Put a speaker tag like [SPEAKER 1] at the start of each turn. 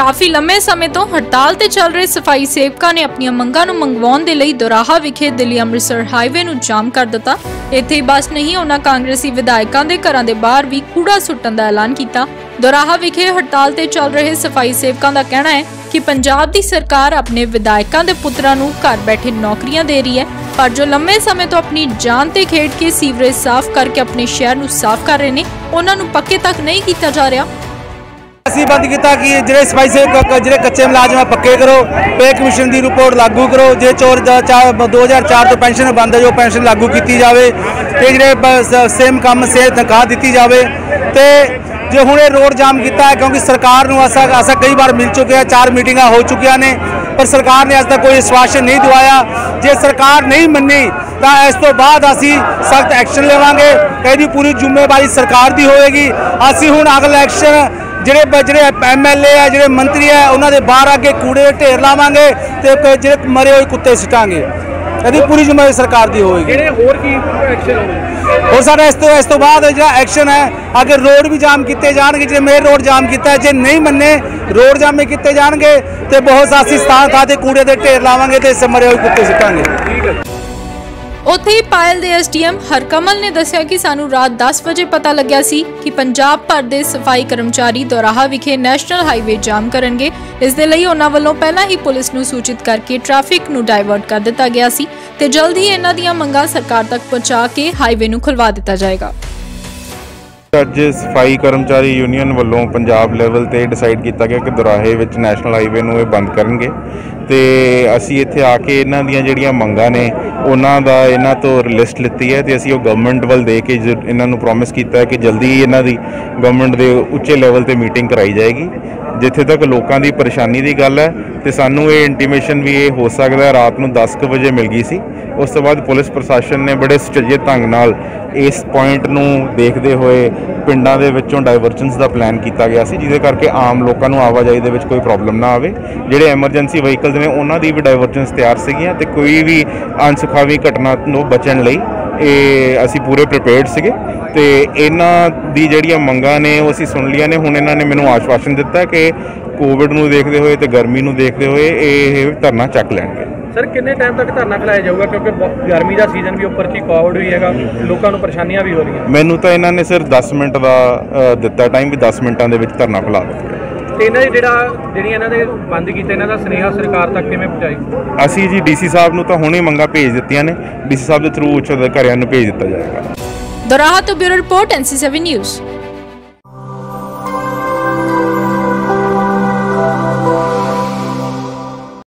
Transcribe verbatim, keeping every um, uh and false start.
[SPEAKER 1] काफ़ी लंबे समय तो हड़ताल ते चल रहे सफाई सेवकां ने अपनी मंगां नूं मंगवाउण दे लई दोराहा विखे दिल्ली अमृतसर हाईवे नूं जाम कर दिता। इत्थे ही बस नहीं, उन्हां कांग्रेसी विधायकां दे घरां दे बाहर भी कूड़ा सुੱਟਣ ਦਾ ऐलान किया। दोराहा विखे हड़ताल ते चल रहे सफाई सेवकां दा कहना है कि पंजाब दी सरकार अपने विधायकां दे पुत्रां नूं घर बैठे नौकरियां दे रही है, पर जो लंबे समय तो अपनी जान ते खेड के सीवरेज साफ करके अपने शहर नूं साफ कर रहे ने, उन्हां नूं पक्के तक नहीं किया जा रहा।
[SPEAKER 2] ਅਸੀਂ ਬੰਦ ਕੀਤਾ कि ਜਿਹੜੇ ਸਫਾਈ ਸੇਵਕ ਜਿਹੜੇ ਕੱਚੇ ਮੁਲਾਜ਼ਮ ਪੱਕੇ ਕਰੋ, ਪੇ ਕਮਿਸ਼ਨ ਦੀ ਰਿਪੋਰਟ ਲਾਗੂ ਕਰੋ, ਜੇ ਚੋਰ दो हज़ार चार ਤੋਂ ਪੈਨਸ਼ਨ ਬੰਦ ਹੈ ਜੋ ਪੈਨਸ਼ਨ ਲਾਗੂ ਕੀਤੀ ਜਾਵੇ ਤੇ ਜਿਹੜੇ ਸੇਮ ਕੰਮ ਸੇ ਤਨਖਾਹ ਦਿੱਤੀ ਜਾਵੇ। ਤੇ जो हुणे रोड जाम किया है क्योंकि सरकार नूं असा असा कई बार मिल चुके हैं, चार मीटिंग हो चुकिया ने, पर सरकार ने अज तक कोई आश्वासन नहीं दिवाया। जे सरकार नहीं मनी तो इस तो बाद असी सख्त एक्शन लेवांगे, इसकी पूरी जिम्मेवारी सरकार की होएगी। असी हुण अगला एक्शन ਜਿਹੜੇ ਜਿਹੜੇ एम एल ए है, ਜਿਹੜੇ मंत्री है, उन्होंने बाहर आके कूड़े के ढेर लावांगे ते ਜਿਹੜੇ मरे हुए कुत्ते सिटांगे। यदि पूरी जिम्मेवारी सरकार की होएगी। और सारा इस तो इस तो बाद जो एक्शन है अगर रोड भी जाम किए जाएंगे, जो मेन रोड जाम किया है, जो नहीं मन्ने रोड जाम किए जाएंगे तो बहुत सासी स्थान था कूड़े के ढेर लावांगे तो इस मरे हुए कुत्ते सिटांगे।
[SPEAKER 1] उत्थे ही पायल दे एस डी एम हरकमल ने दस्सिया कि सानू रात दस बजे पता लग्या सी कि पंजाब भर दे सफाई कर्मचारी दोराहा विखे नैशनल हाईवे जाम करनगे। इस दे लई उन्हां वल्लों पहला ही पुलिस नूं सूचित करके ट्रैफिक नूं डाइवर्ट कर दिता गया सी ते जल्द ही इन्हां दीयां मंगां सरकार तक पहुंचा के हाईवे नूं खुलवा दिता जाएगा।
[SPEAKER 3] अज सफाई कर्मचारी यूनीयन वालों पंजाब लैवल ते डिसाइड किया गया कि दोराहे विच नैशनल हाईवे नूं बंद करनगे ते असी इत्थे आके इन्हां दीयां जिहड़ियां मंगां ने उन्हां दा इन्हां तो लिस्ट लित्ती है ते असी ओह गवर्नमेंट वल दे के इन्हां नूं प्रॉमिस कीता है कि जल्दी ही इन्हां दी गवर्नमेंट दे उच्चे लैवल ते मीटिंग कराई जाएगी। जिथे तक लोगों की परेशानी की गल है तो सानू ये इंटीमेशन भी ये हो सकता है रात को दस बजे मिल गई सी। उस तो बाद पुलिस प्रशासन ने बड़े सुचजे ढंग नाल इस पॉइंट नूं देखते हुए पिंडां दे विचों डाइवर्जनस का प्लान किया गया सी, जिहदे करके आम लोगों को आवाजाही दे विच कोई प्रॉब्लम ना आवे। जिहड़े एमरजेंसी व्हीकल्स ने उन्हां दी भी डाइवर्जनस तैयार सीगीआं ते कोई भी अनसुखावी घटना तो बचण लई ये असी पूरे प्रिपेयर्ड सीगे ते इन्हां दी जिहड़ियां मंगां ने वो असी सुन लिया ने। हुण इन्हां ने मैनूं आश्वासन दिता कि कोविड नूं देखते हुए ते गर्मी नूं देखते हुए ये धरना चक लैणगे।
[SPEAKER 4] सर कितने टाइम तक धरना चलाया जाऊगा क्योंकि गर्मी का सीजन भी उपर की कोविड भी है, लोगों को परेशानियां भी हो रही हैं।
[SPEAKER 3] मैनूं तो इन्हां ने सिर्फ दस मिनट का दिता टाइम भी दस मिनटां दे विच धरना फैला दित्ता।
[SPEAKER 4] इन्हां दी जिहड़ा जिहड़ियां इन्हां दे बंद कीते इन्हां दा सुनेहा सरकार तक किवें पहुंचाई?
[SPEAKER 3] असी जी डी सी साहब नूं तां हुणे मंगां भेज दित्तियां ने, डी सी साहब दे थ्रू उच्च अधिकारियां नूं भेज दित्ता जाएगा।
[SPEAKER 1] दोराहा तो bureau report N C seven news.